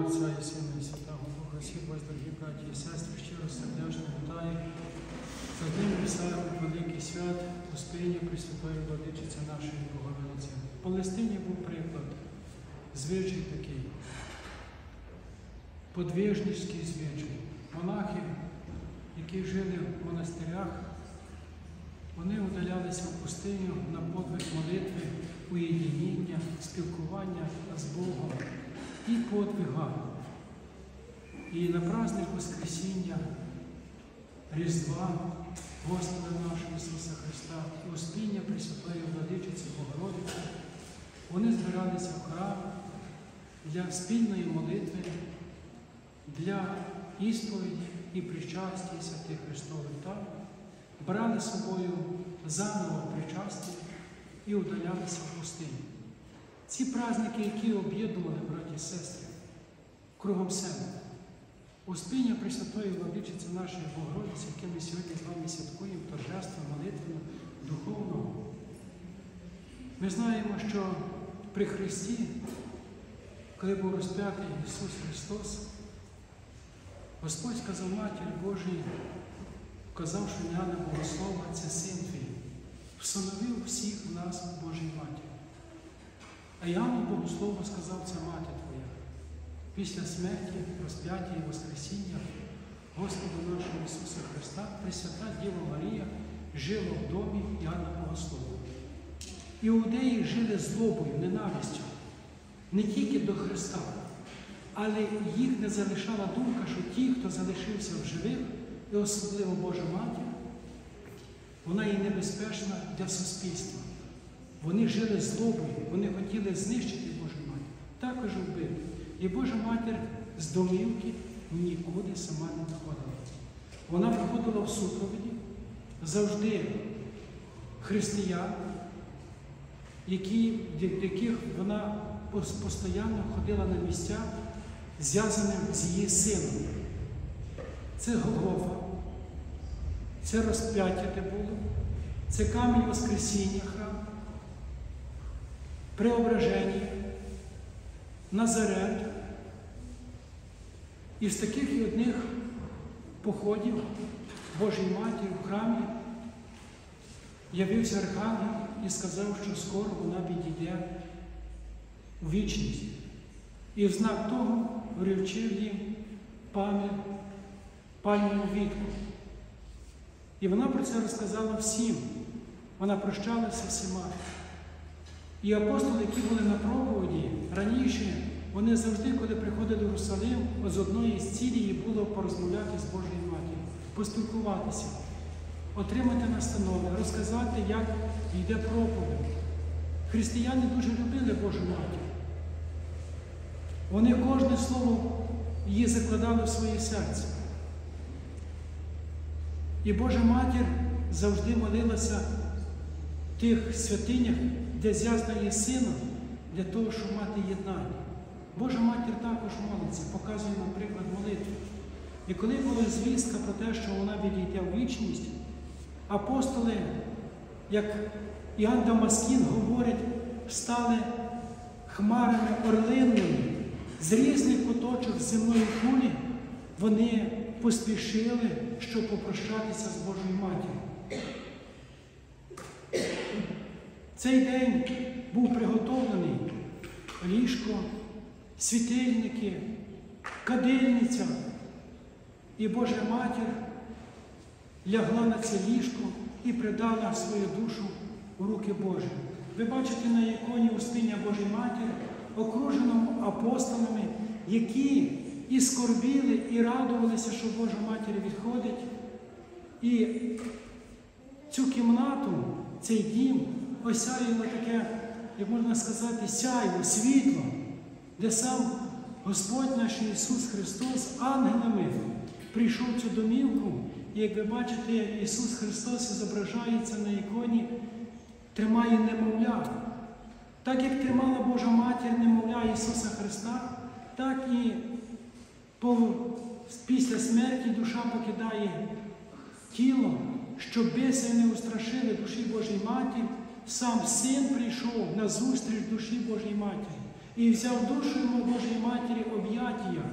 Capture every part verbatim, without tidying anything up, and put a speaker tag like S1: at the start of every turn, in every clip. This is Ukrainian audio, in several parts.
S1: Отця і Сина і Святого Духа, всіх вас, дорогі браті і сестри, щиро сердечно вітаю за день весела великий свят Успіння Пресвятої Владичиці нашої Богородиці. В Палестині був приклад, звичай такий, подвижницький звичай. Монахи, які жили в монастирях, вони удалялися в пустиню на подвиг молитви, уєдиніння, спілкування з Богом і подвига. І на праздник Воскресіння, Різдва Господа нашого Ісуса Христа і Успіння Пресвятої Владичиці Богородиці, вони збиралися в храм для спільної молитви, для ісповіді і причастя святих Христових тайн, брали з собою заново причастя і удалялися в пустиню. Ці праздники, які об'єднували браті і сестри кругом себе, Успіння Пресвятої Владичиці нашої Богородиці, яке ми сьогодні з вами святкуємо, торжество, молитвено, духовного. Ми знаємо, що при Христі, коли був розп'ятий Ісус Христос, Господь сказав Матері Божій, казав, що Іоанна Богослова – це Син Твій, всиновив всіх нас в Божій Матері. А Іоанну Богослову сказав, це Мати Твоя. Після смерті, розп'яття і Воскресіння Господа нашого Ісуса Христа Пресвята Діва Марія жила в домі Іоанна Богослова. Іудеї жили злобою, ненавистю, не тільки до Христа, але їх не залишала думка, що ті, хто залишився в живих, і особливо Божа Матір, вона є небезпечна для суспільства. Вони жили злобою, вони хотіли знищити Божу Матір, також вбити. І Божа Матір з домівки нікуди сама не виходила. Вона виходила в супроводі завжди християн, які, до яких вона постійно ходила на місця, зв'язаним з її сином. Це Голгофа, це розп'яття де було, це камінь Воскресіння храм, Преображення, Назарет. І з таких і одних походів Божій Матері в храмі явився Архангел і сказав, що скоро вона підійде у вічність. І в знак того вручив їм пам'ять пальмову вітку. І вона про це розказала всім. Вона прощалася всіма. І апостоли, які були на проповіді раніше, вони завжди, коли приходили в Єрусалим, з одної з цілей було порозмовляти з Божою Матір'ю, поспілкуватися, отримати настанови, розказати, як йде проповідь. Християни дуже любили Божу Матір. Вони кожне слово її закладали в своє серце. І Божа Матір завжди молилася в тих святинях, де зв'язана її сином, для того, щоб мати єднання. Божа Матір також молиться, показує нам приклад молитви. І коли була звістка про те, що вона відійде в вічність, апостоли, як Іоанн Дамаскін говорить, стали хмарами орлинними, з різних куточок земної кулі вони поспішили, щоб попрощатися з Божою Матір'ю. Цей день був приготовлений ліжко, світильники, кадильниця. І Божа Матір лягла на це ліжко і придала свою душу у руки Божі. Ви бачите на іконі Успіння Божої Матері, окруженому апостолами, які і скорбіли, і радувалися, що Божа Матір відходить. І цю кімнату, цей дім, осяяло таке, як можна сказати, сяйво, світло, де сам Господь наш Ісус Христос з ангелами прийшов в цю домівку. І як ви бачите, Ісус Христос зображається на іконі, тримає немовля. Так як тримала Божа Матір немовля Ісуса Христа, так і по, після смерті душа покидає тіло, щоб біси не устрашили душі Божій Матері. Сам Син прийшов на зустріч душі Божій Матері і взяв душу йому Божої Матері об'яття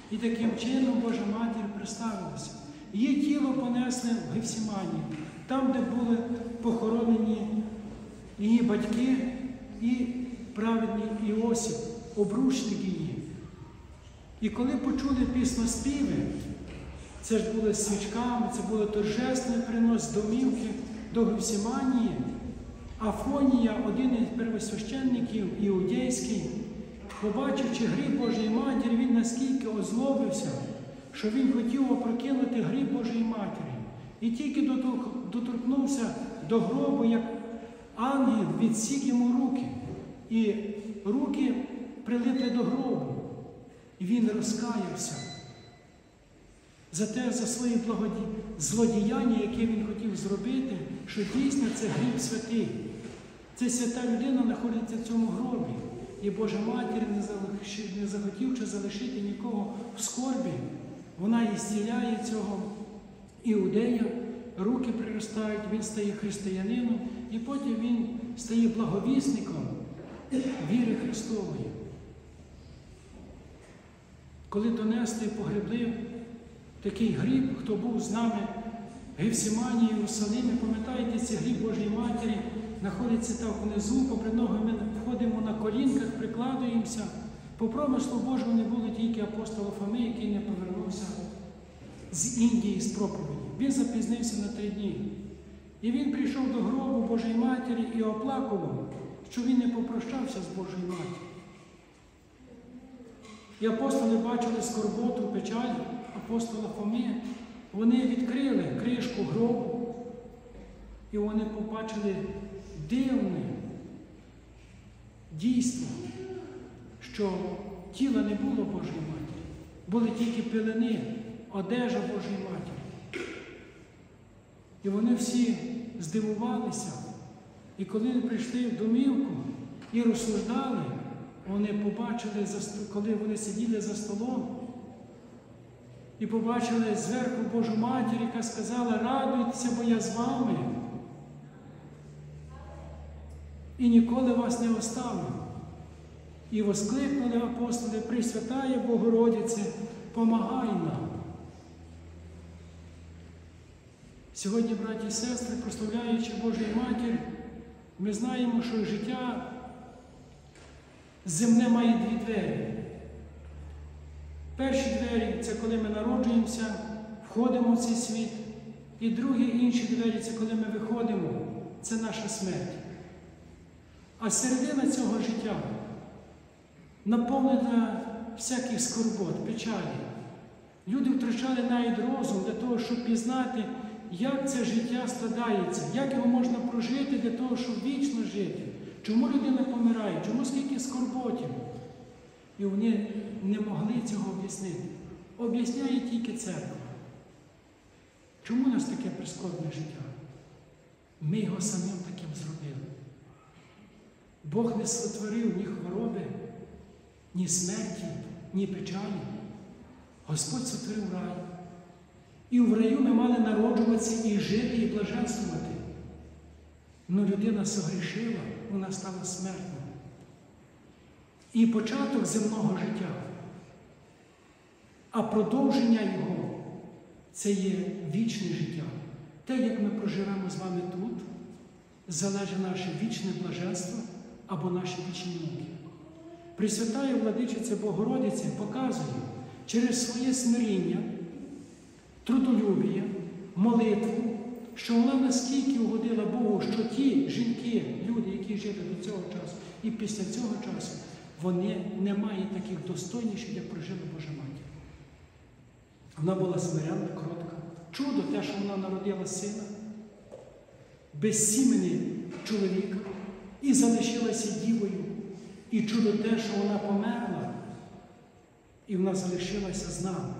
S1: І таким чином Божа Матір представилася. Її тіло понесли в Гефсиманію, там, де були похоронені її батьки і праведний Іосиф, обручник її. І коли почули пісноспіви, це ж були свічками, це було торжественний принос з домівки до Гефсиманії, Афонія, один із первосвященників іудейський, побачивши гріб Божої Матері, він наскільки озлобився, що він хотів опрокинути гріб Божої Матері. І тільки доторкнувся до гробу, як ангел відсік йому руки. І руки прилипли до гробу. І він розкаявся за те, за свої благоді... злодіяння, яке він хотів зробити, що дійсно це гріб святий. Ця свята людина знаходиться в цьому гробі. І Божа Матір, не захотівши залишити нікого в скорбі, вона і зціляє цього іудея, руки приростають, він стає християнином, і потім він стає благовісником віри Христової. Коли донесли і погребли такий гріб, хто був з нами в Гефсиманії, в Єрусалимі, пам'ятаєте, цей гріб Божої Матері знаходиться там внизу, попри ноги ми входимо на колінках, прикладуємося. По промислу Божому не було тільки апостола Фоми, який не повернувся з Індії, з проповіді. Він запізнився на три дні. І він прийшов до гробу Божої Матері і оплакував, що він не попрощався з Божою Матір'ю. І апостоли бачили скорботу, печаль апостола Фоми. Вони відкрили кришку гробу, і вони побачили дивне дійство, що тіла не було Божої Матері, були тільки пелени, одежа Божої Матері. І вони всі здивувалися. І коли прийшли в домівку і розсуждали, вони побачили, коли вони сиділи за столом, і побачили зверху Божу Матір, яка сказала: радуйтеся, бо я з вами. І ніколи вас не оставлю. І воскликнули апостоли: Пресвятая Богородице, помагай нам. Сьогодні, браті і сестри, прославляючи Божу Матір, ми знаємо, що життя земне має дві двері. Перші двері – це коли ми народжуємося, входимо в цей світ. І другі, інші двері – це коли ми виходимо, це наша смерть. А середина цього життя наповнена всяких скорбот, печалі. Люди втрачали навіть розум для того, щоб пізнати, як це життя складається, як його можна прожити для того, щоб вічно жити. Чому людина помирає, чому скільки скорботів. І вони не могли цього об'яснити. Об'ясняє тільки церква. Чому у нас таке прискорбне життя? Ми його самим таким зробили. Бог не сотворив ні хвороби, ні смерті, ні печалі. Господь сотворив рай. І в раю ми мали народжуватися і жити, і блаженствувати. Но людина согрішила, вона стала смертною. І початок земного життя, а продовження його – це є вічне життя. Те, як ми проживемо з вами тут, залежить наше вічне блаженство або наші вічні муки. Пресвятая Владичиця Богородиця показує через своє смиріння, трудолюбія, молитву, що вона наскільки угодила Богу, що ті жінки, люди, які жили до цього часу і після цього часу, вони не мають таких достойніших, як прожила Божа Матір. Вона була смиренна, кротка. Чудо те, що вона народила сина, без сімені чоловіка, і залишилася дівою. І чудо те, що вона померла, і вона залишилася з нами.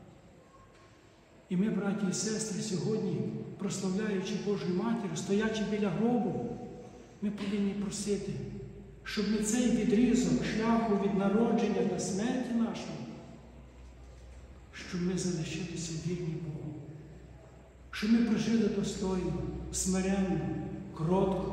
S1: І ми, браті і сестри, сьогодні, прославляючи Божу Матір, стоячи біля гробу, ми повинні просити, щоб ми цей відрізок шляху від народження до смерті нашої, щоб ми залишилися вірні Богу, щоб ми прожили достойно, смиренно, кротко,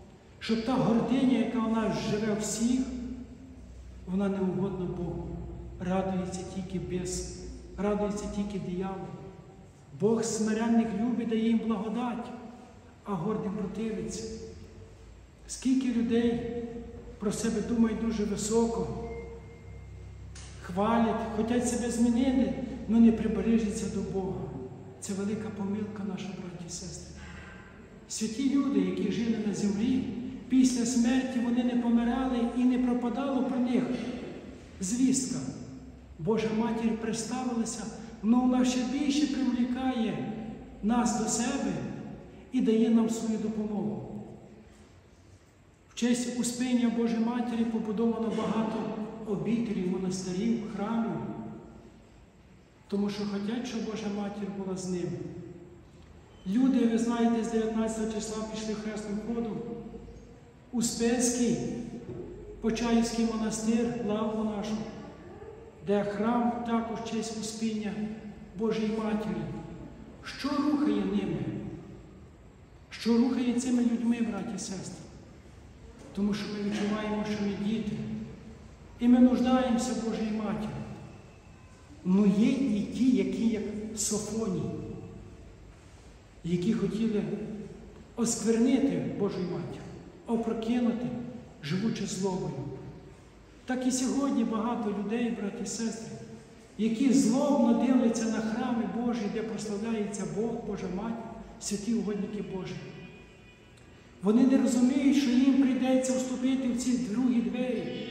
S1: щоб та гординя, яка в нас живе всіх, вона не угодна Богу. радується тільки без, радується тільки диявол. Бог смиренних любить, дає їм благодать, а гордим противиться. Скільки людей про себе думають дуже високо, хвалять, хочуть себе змінити, але не приближаться до Бога. Це велика помилка наша, браті і сестри. Святі люди, які жили на землі, після смерті вони не помирали і не пропадало про них звістка. Божа Матір представилася, але вона ще більше привлікає нас до себе і дає нам свою допомогу. В честь Успіння Божої Матері побудовано багато обителів, монастирів, храмів, тому що хочуть, щоб Божа Матір була з ними. Люди, ви знаєте, з дев'ятнадцятого числа пішли хресним ходом. Успенський, Почаївський монастир, лавру нашу, де храм також в честь Успіння Божої Матері. Що рухає ними? Що рухає цими людьми, браті і сестри? Тому що ми відчуваємо, що ми діти. І ми нуждаємося в Божій Матері. Ну є і ті, які як Софоній, які хотіли осквернити Божу Матір, опрокинути, живучи злобою. Так і сьогодні багато людей, браті і сестри, які злобно дивляться на храми Божі, де прославляється Бог, Божа Матір, святі угодники Божі. Вони не розуміють, що їм прийдеться вступити в ці другі двері,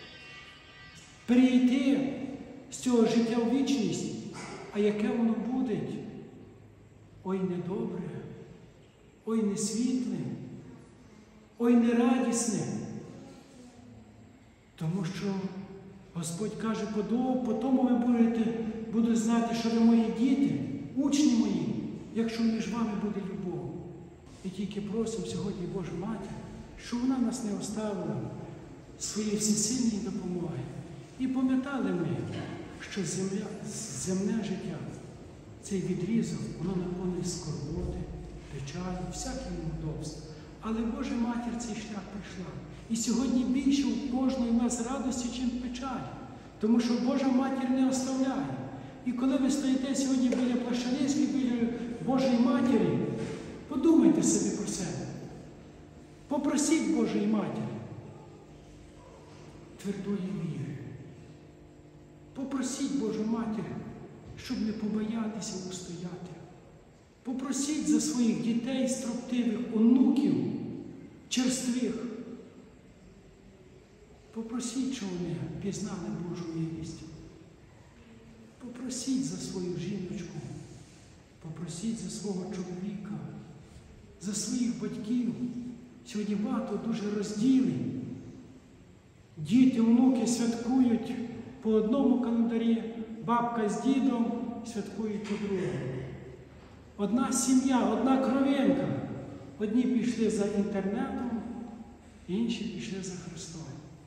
S1: перейти з цього життя в вічність. А яке воно буде? Ой, недобре, ой, не світле, ой, не радісне. Тому що Господь каже, по тому ви будете, будуть знати, що ви мої діти, учні мої, якщо між вами буде любов. І тільки просимо сьогодні Божу Матір, щоб вона нас не оставила своєї всесильної допомоги. І пам'ятали ми, що земля, земне життя, цей відрізок, воно наповнює скорботи, печалі, всякі неудобства. Але Божа Матір цей шлях прийшла. І сьогодні більше у кожної в нас радості, чим печалі. Тому що Божа Матір не оставляє. І коли ви стоїте сьогодні біля Плащаницької, біля Божої Матері, подумайте собі про себе. Попросіть Божої Матері твердої віри. Попросіть Божу Матір, щоб не побоятися устояти. Попросіть за своїх дітей, строптивих, онуків, черствих. Попросіть, щоб вони пізнали Божу милість. Попросіть за свою жіночку, попросіть за свого чоловіка, за своїх батьків. Сьогодні багато дуже розділень. Діти, онуки святкують по одному календарі, бабка з дідом святкують по другому. Одна сім'я, одна кровинка. Одні пішли за інтернетом, інші пішли за Христом.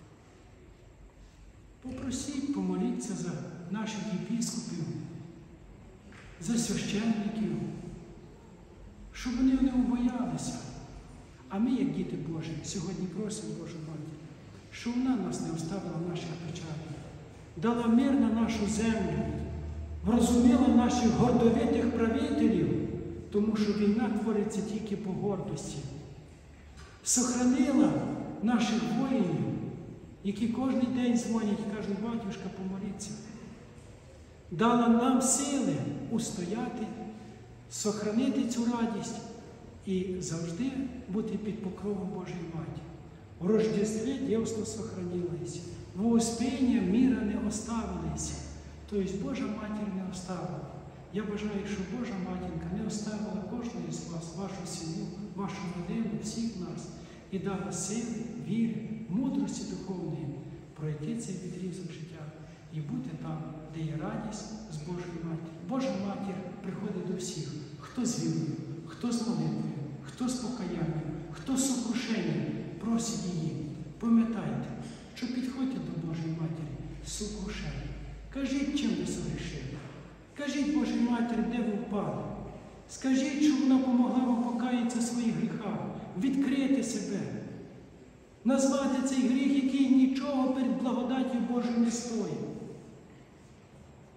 S1: Попросіть, помоліться за наших єпископів, за священників, щоб вони не убоялися. А ми, як діти Божі, сьогодні просимо Божу Матір, щоб вона нас не оставила в наших печалях, дала мир на нашу землю, врозуміла наших гордовитих правителів, тому що війна твориться тільки по гордості. Сохранила наших воїнів, які кожен день дзвонять і кажуть, батюшка, помоліться. Дала нам сили устояти, сохранити цю радість і завжди бути під покровом Божої Матері. В Рождестві дівство сохранилось, в Успіння міра не оставилися. Тобто Божа Матір не оставила. Я бажаю, щоб Божа Матінка не оставила кожного з вас, вашу сім'ю, вашу родину, всіх нас, і дала сили, віри, мудрості духовної пройти цей відрізок життя і бути там, де є радість з Божою Матір'ю. Божа Матір приходить до всіх, хто з вірою, хто з молитвою, хто з покаянням, хто з сокрушенням, просить її. Пам'ятайте, що підходьте до Божої Матері з сокрушенням. Кажіть, чим ви согрішили. Кажіть Божій Матері, де ви впали. Скажіть, щоб вона допомогла вам покаятися в своїх гріхах, відкрити себе, назвати цей гріх, який нічого перед благодаттю Божою не стоїть.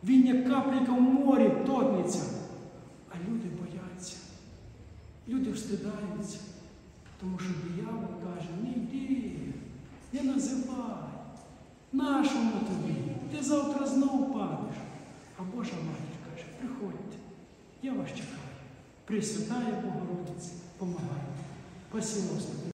S1: Він як капелька в морі тонеться. А люди бояться. Люди встидаються. Тому що диявол каже, не йди, не називай. Нашому тобі? Ти завтра знов падеш. А Божа Матір каже, приходьте, я вас чекаю. Пресвятая Богородиця, помагайте. Спасибо, Господи.